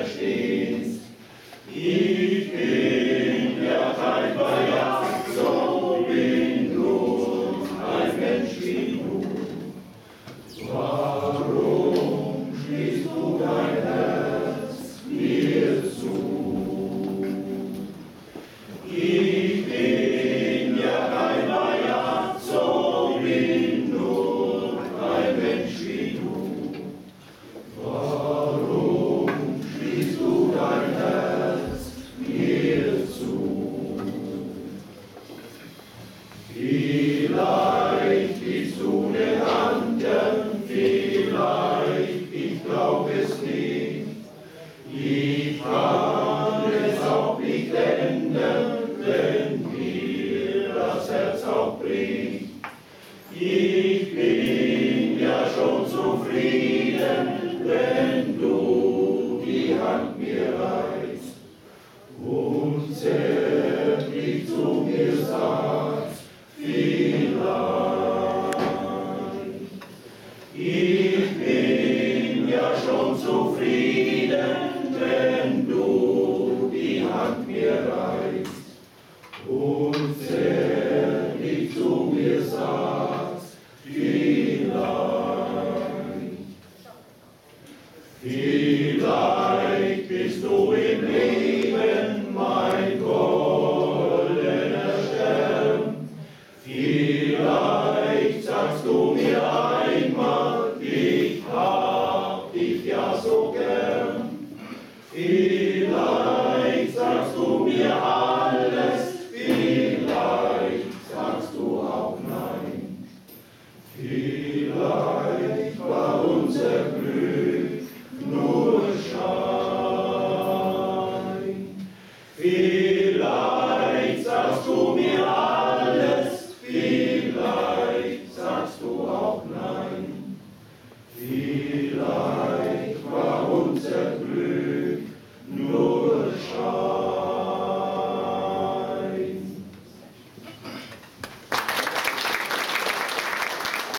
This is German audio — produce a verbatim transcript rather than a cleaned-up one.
stehst. Ich bin ja kein Bayern, so bin nur ein Mensch wie du. Warum schließt du dein Herz mir zu? Ich bin ja kein Bayern, so bin nur ein Mensch wie du. Warum schließt du dein Herz mir zu? Vielleicht bist du den anderen, vielleicht, ich glaub es nicht. Ich kann es auch nicht ändern, wenn mir das Herz auch bricht. Ich bin ja schon zufrieden, wenn du die Hand mir reichst und zärtlich zu mir sagst, vielleicht. Ich bin ja schon zufrieden, wenn du die Hand mir reichst und zärtlich zu mir sagst, vielleicht. Vielleicht bist du im Leben mein goldener Stern. Vielleicht sagst du mir einmal, ich hab dich ja so gern.